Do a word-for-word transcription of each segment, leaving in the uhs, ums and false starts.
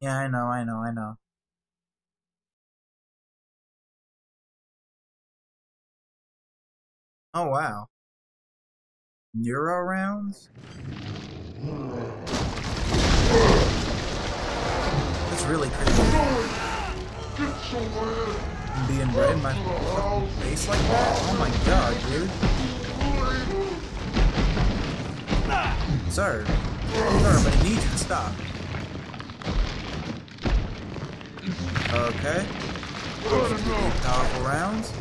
Yeah, I know, I know, I know. Oh, wow. Neuro rounds? That's really crazy. I'm being right in my fucking face like that? Oh my god, dude. Sir. Sir, but I need you to stop. Okay. Powerful rounds.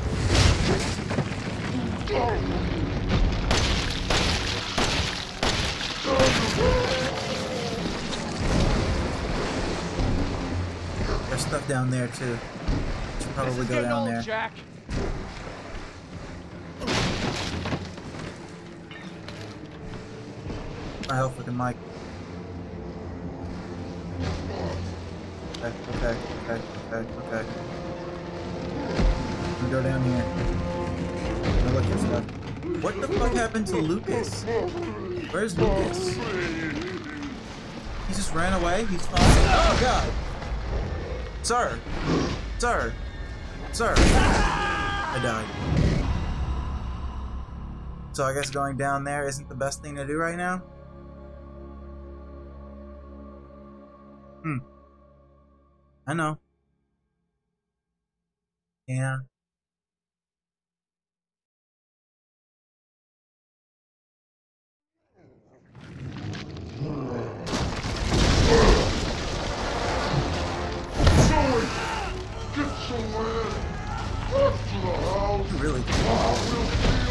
There's stuff down there too. Should probably go down there. Jack. My health with the mic. Okay, okay, okay, okay, okay. I'm gonna go down here. I'm gonna look at stuff. What the fuck happened to Lucas? Where's Lucas? He just ran away? He's fine? Oh god! Sir! Sir! Sir! I died. So I guess going down there isn't the best thing to do right now? Hmm. I know. Yeah. Really cool.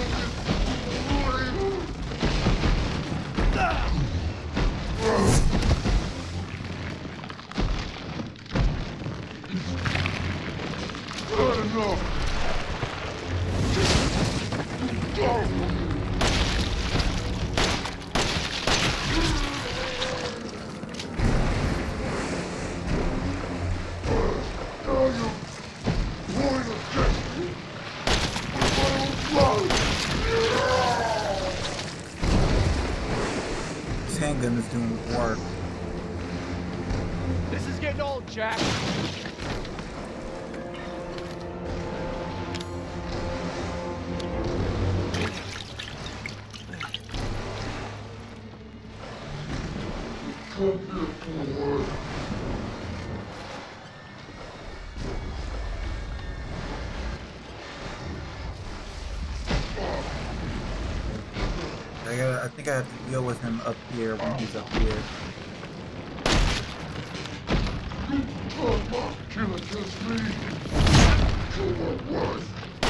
This handgun is doing work. This is getting old, Jack. I gotta, I think I have to deal with him up here when he's up here. Kill it, just me. Kill my wife.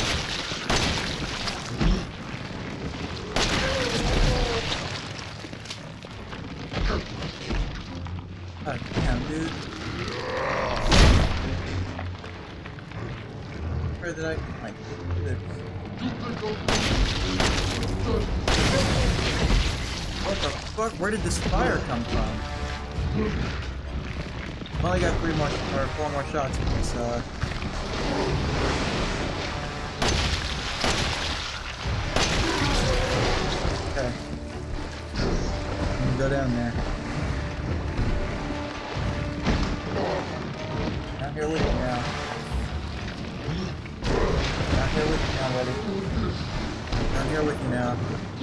God damn, dude. Where did I like this? What the fuck? Where did this fire come from? I've only got three more or four more shots with this uh okay. I'm gonna go down there. Down here with you now. Down here with you now, buddy. Down here with you now.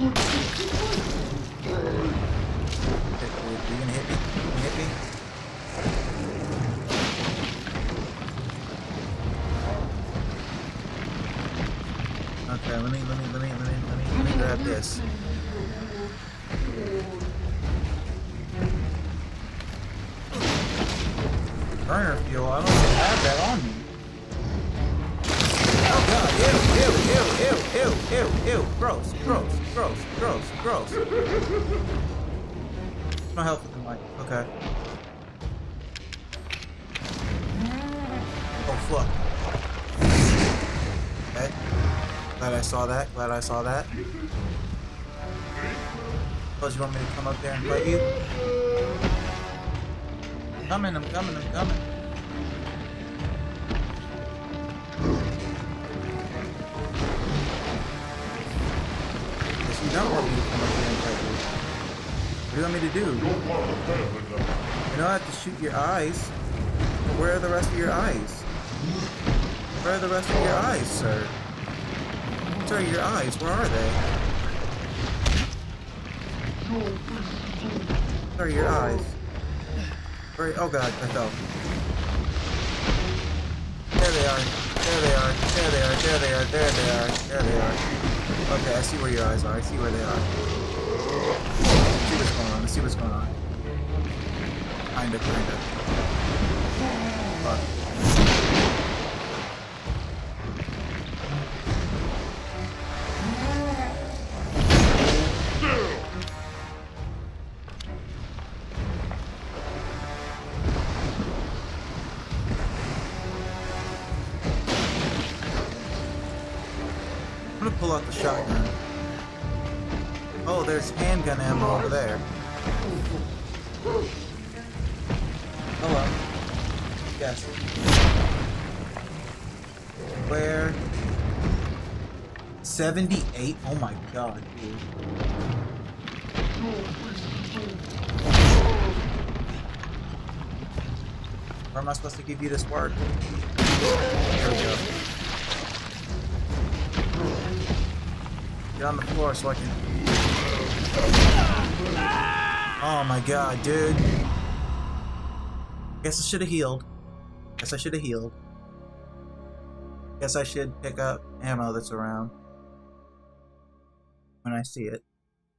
Okay, are you gonna hit me? You gonna hit me? Okay, let me, let me, let me, let me, let me, let me grab this. Burner fuel, I don't even have that on me. Oh god, ew, ew, ew, ew, ew, ew, gross, gross, gross, gross, gross. No help with the mic, okay. Oh fuck. Okay. Glad I saw that, glad I saw that. Suppose you want me to come up there and fight you? I'm coming, I'm coming, I'm coming. Guess you don't want me to come up there and fight you. What do you want me to do? You're part of the family now. You don't have to shoot your eyes. Where are the rest of your eyes? Where are the rest of your eyes, sir? Sir, your eyes, where are they? Where are your eyes? Where, oh god, I fell. There they are. There they are. There they are. There they are. There they are. There they are. Okay, I see where your eyes are. I see where they are. I see what's going on. I see what's going on. Kinda, kinda. Fuck. I'm gonna pull out the shotgun. Oh, there's handgun ammo over there. Hello. Yes. Where? seventy-eight? Oh my god, dude. Where am I supposed to give you this word? There we go. Get on the floor so I can... Oh my god, dude. Guess I should have healed. Guess I should have healed. Guess I should pick up ammo that's around when I see it.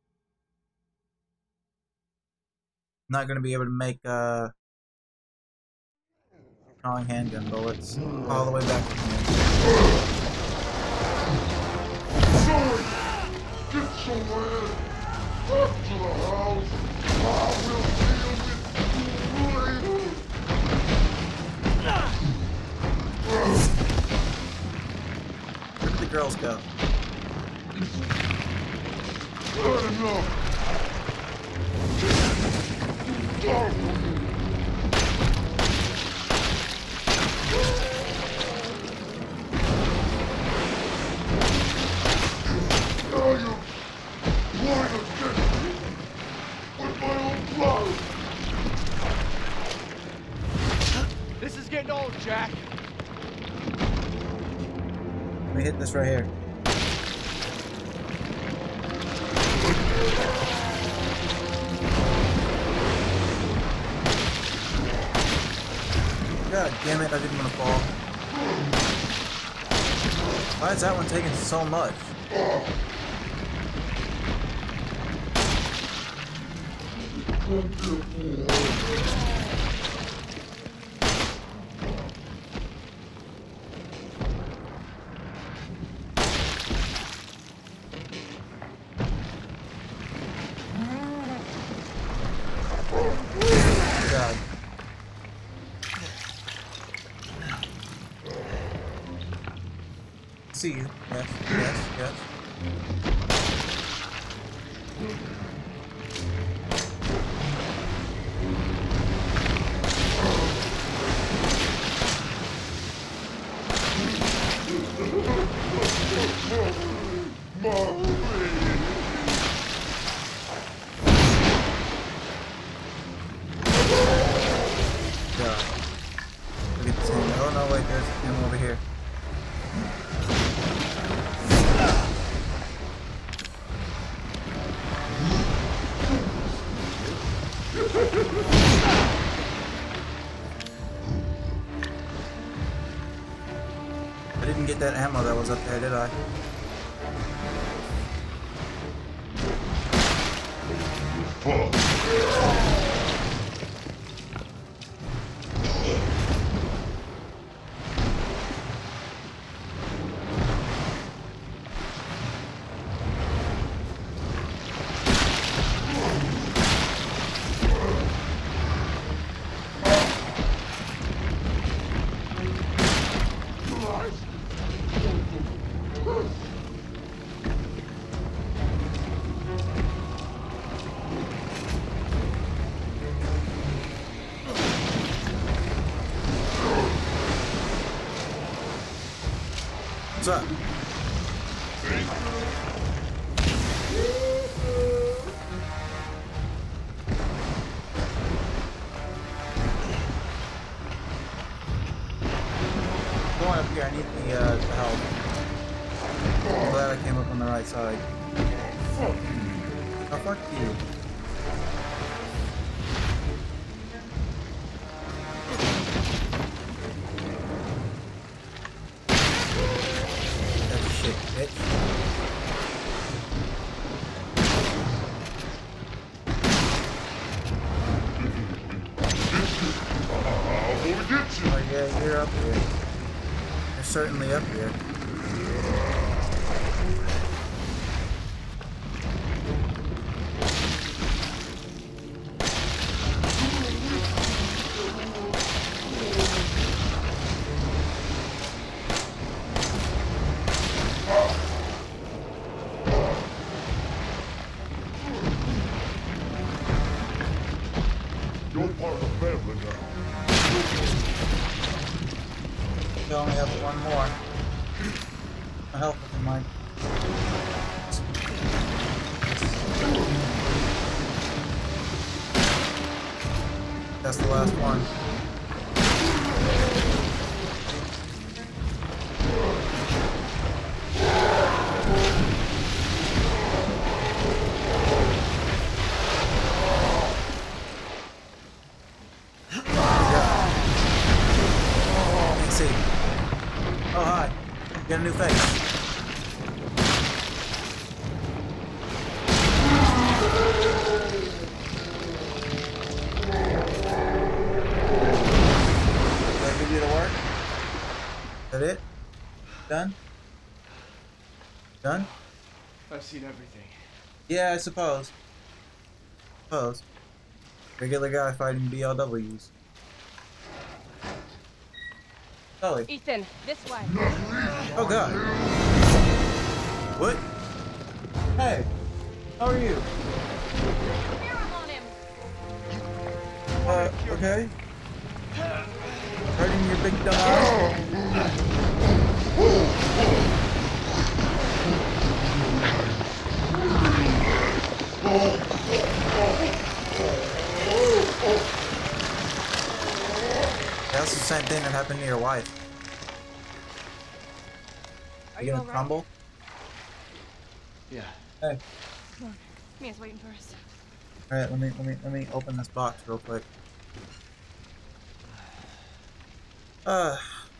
I'm not gonna be able to make uh drawing handgun bullets all the way back to me. Get somewhere! Back to the house! I will deal with you later! Where did the girls go? Good enough! Stop! Now you're trying to get me with my own blood! This is getting old, Jack. Let me hit this right here. God damn it, I didn't want to fall. Why is that one taking so much? God. See you. Yes, yes, yes. God. Look at this hand. Oh no, wait, there's him over here. I didn't get that ammo that was up there, did I? Fuck! What's up? here. I need the, uh, the help. I'm glad I came up on the right side. Oh, fuck you. That's shit, bitch. Oh yeah, you're up here. You're certainly up here. You're part of the family now. You only have one more. I'll help with you, Mike. That's the last one. Oh, hi. Get a new face. Did I give you to work? Is that it? Done? Done? I've seen everything. Yeah, I suppose. Suppose. Regular guy fighting B L Ws. Sully. Ethan, this way. Oh god. What? Hey. How are you? Serum on him. Uh, okay. Hurting your big dumb eye? That's the same thing that happened to your wife. Are You you gonna alright? crumble? Yeah. Hey. Come on. Mia's waiting for us. Alright, let me let me let me open this box real quick. Uh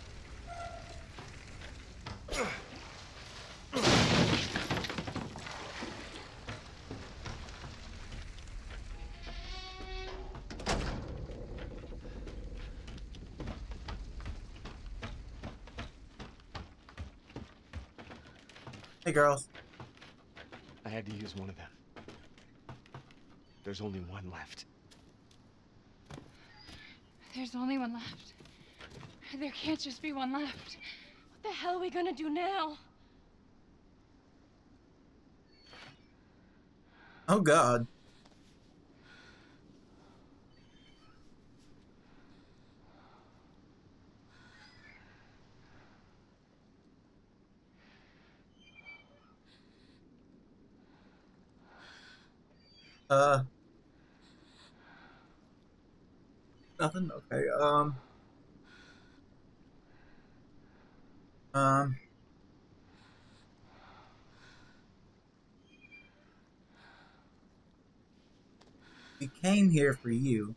Hey girls. I had to use one of them. There's only one left. There's only one left. There can't just be one left. What the hell are we gonna do now? Oh god. Uh Nothing? Okay, um Um We came here for you.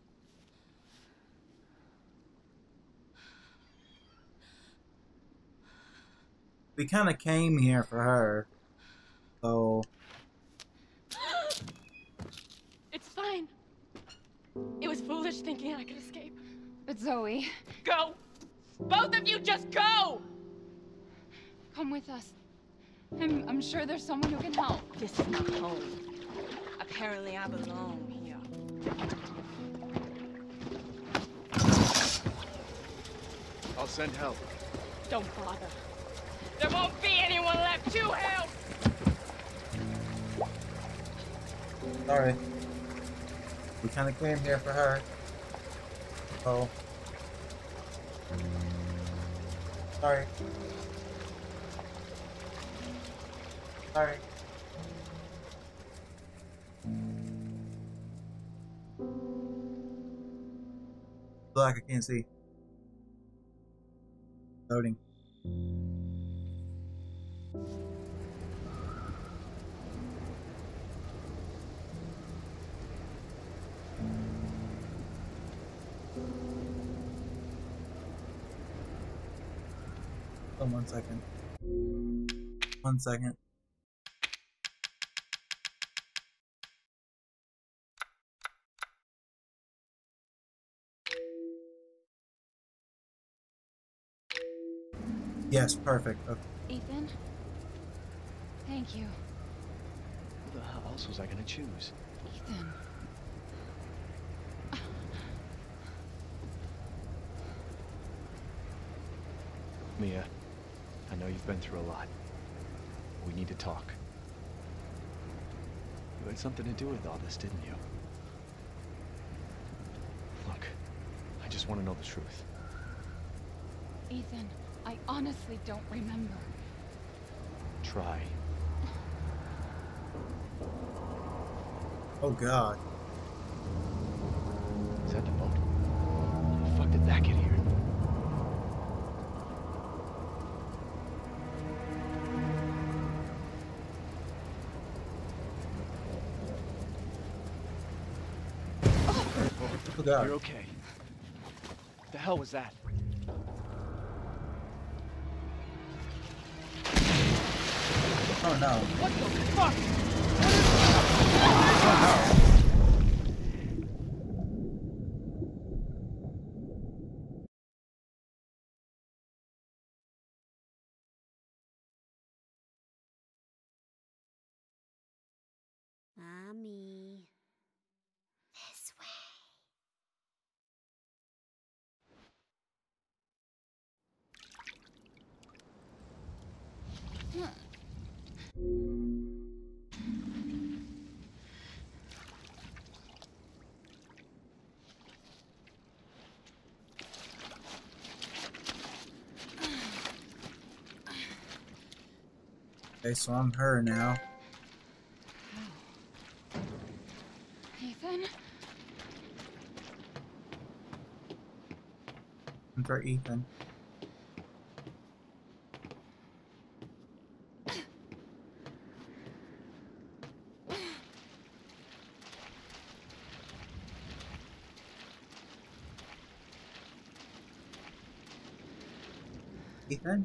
We kinda came here for her. So It's fine. It was foolish thinking I could escape. But Zoe, Go! Both of you just go! come with us. I'm, I'm sure there's someone who can help. This is not home. Apparently I belong here. I'll send help. Don't bother. There won't be anyone left to help! sorry. We kinda came here for her. So sorry. Sorry. Black, I can't see. Loading. Oh, one second. One second. Yes, perfect. Okay. Ethan? Thank you. Who the hell else was I gonna choose? Ethan. Mia, I know you've been through a lot. We need to talk. You had something to do with all this, didn't you? Look, I just want to know the truth. Ethan, I honestly don't remember. Try. Oh god. Is that the boat? How the fuck did that get here? Oh god. You're okay. What the hell was that? Oh no. What the fuck? Oh Mommy. This way. Okay, so I'm her now. Ethan? I'm for Ethan. Ethan?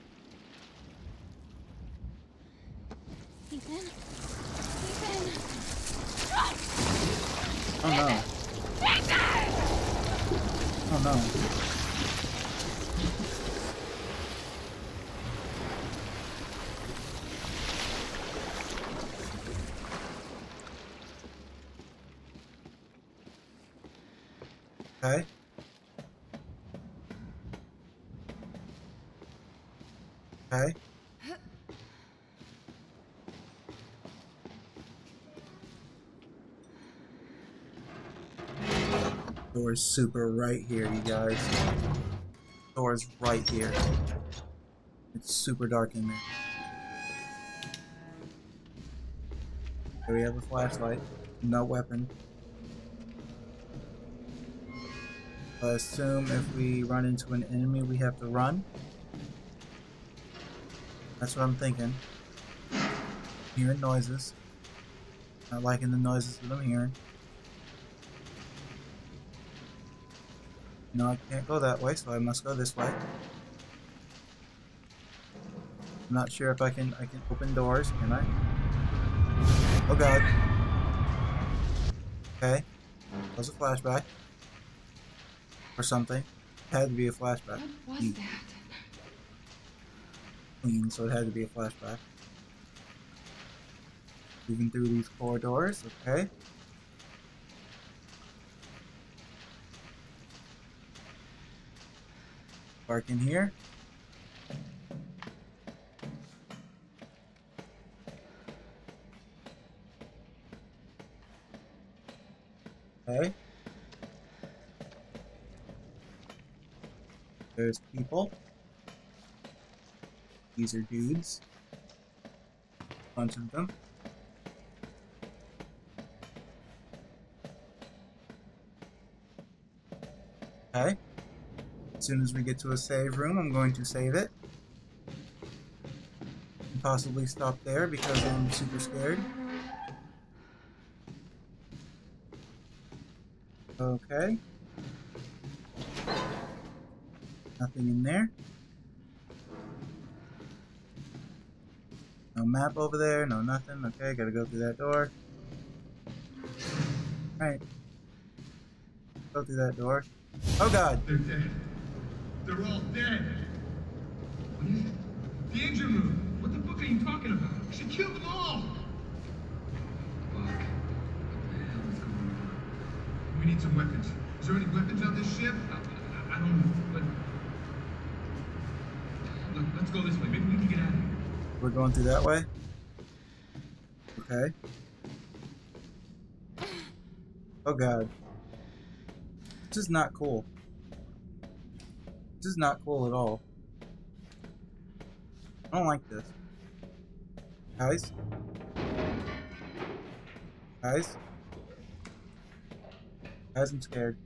Ethan? Ethan? Oh no. Oh no. Okay. Okay. Door's super right here, you guys. Door's right here. It's super dark in there. Here we have a flashlight. No weapon. I assume if we run into an enemy, we have to run. That's what I'm thinking. Hearing noises. Not liking the noises that I'm hearing. No, I can't go that way, so I must go this way. I'm not sure if I can I can open doors, can I? Oh god. Okay. That was a flashback. Or something. It had to be a flashback. What was that? Clean, so it had to be a flashback. Moving through these corridors, okay. Park in here. Okay. There's people. These are dudes. Bunch of them. Okay. As soon as we get to a save room, I'm going to save it. possibly stop there because I'm super scared. Okay. Nothing in there. No map over there, no nothing. Okay, gotta go through that door. Alright. Go through that door. Oh god! They're dead. They're all dead. What is it? The engine room. What the fuck are you talking about? She killed them all. Fuck. What the hell is going on? We need some weapons. Is there any weapons on this ship? I, I, I don't know, but... Look, let's go this way. Maybe we can get out of here. We're going through that way? Okay. Oh god. This is not cool. This is not cool at all. I don't like this. Guys? Guys? Guys, I'm scared.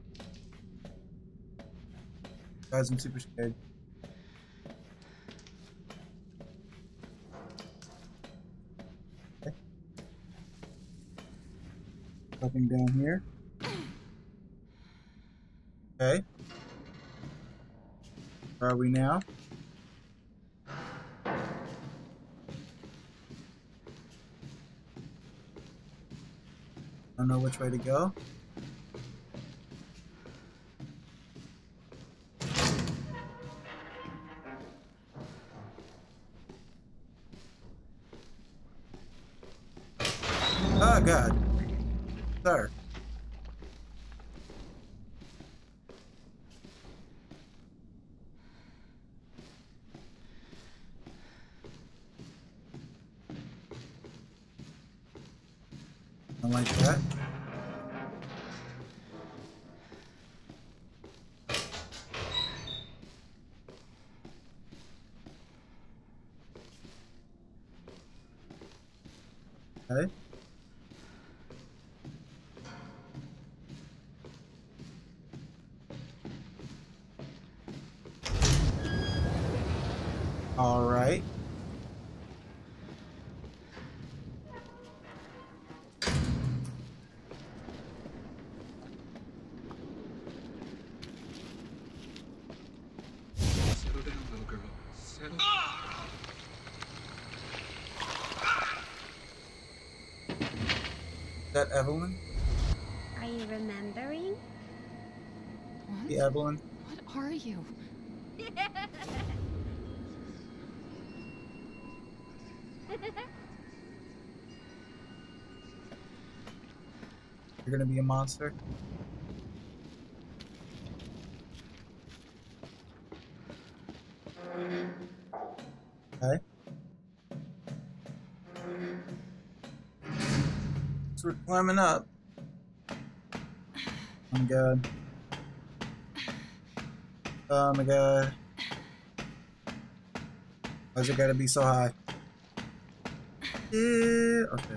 Guys, I'm super scared. Okay. Nothing down here. Okay. Where are we now? I don't know which way to go. Oh god. Sir. I like that. Okay. All right. Settle down, little girl. Settle. Is that Evelyn? Are you remembering? What? The Evelyn? What are you? You're gonna be a monster? Okay. So we're climbing up. Oh my god. Oh my god. Why's it gotta be so high? Yeah. Okay.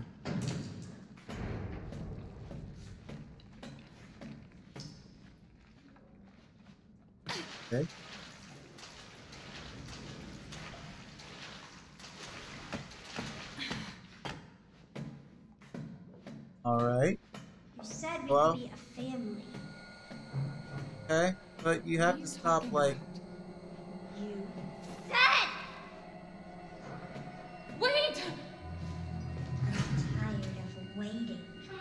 Okay. All right. You said we Well. could be a family. Okay, but you have to stop like. You said! Wait! I'm tired of waiting.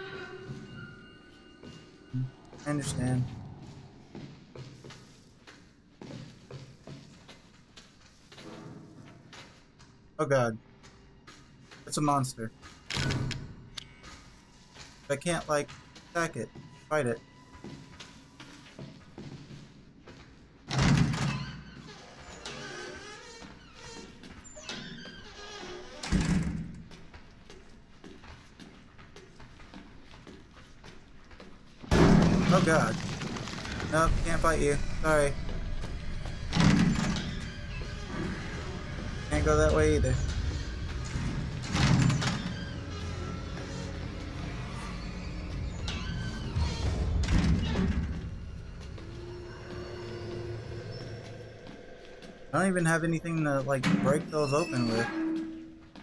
I understand. Oh god. It's a monster. I can't, like, attack it. Fight it. Oh god. Nope, can't fight you. Sorry. Can't go that way either. I don't even have anything to, like, break those open with.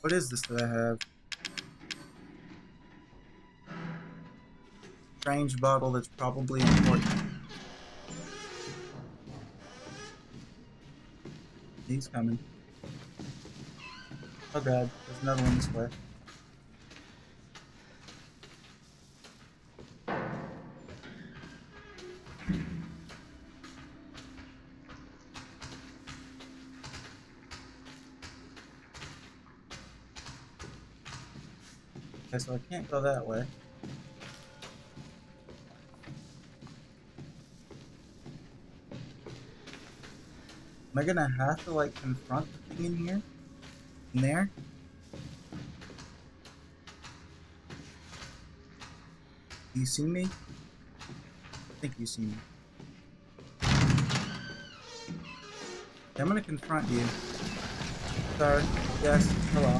What is this that I have? Strange bottle that's probably important. He's coming. Oh god, there's another one this way. Okay, so I can't go that way. Am I gonna have to like confront the thing in here? In there? Do you see me? I think you see me. Okay, I'm gonna confront you. Sorry. Yes. Hello.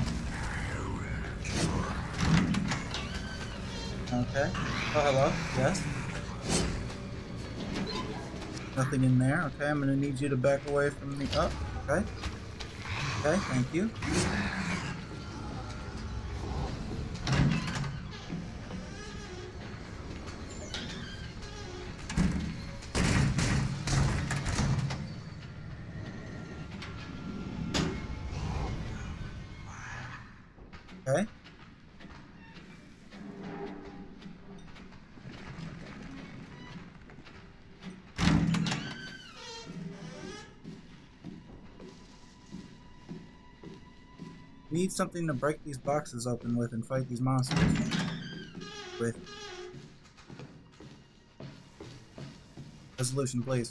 Okay. Oh, hello. Yes. Nothing in there. Okay, I'm gonna need you to back away from me. Oh, okay. Okay, thank you. Okay. Need something to break these boxes open with and fight these monsters with. Resolution, please.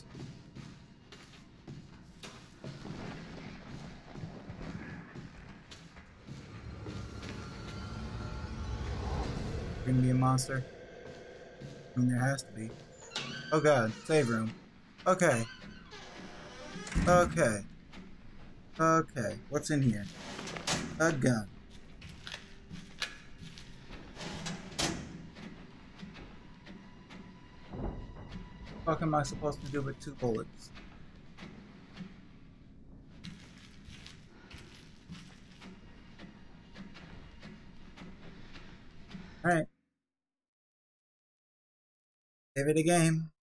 Gonna be a monster? I mean, there has to be. Oh god, save room. Okay. Okay. Okay, what's in here? A gun. What am I supposed to do with two bullets? Alright. Give it a game.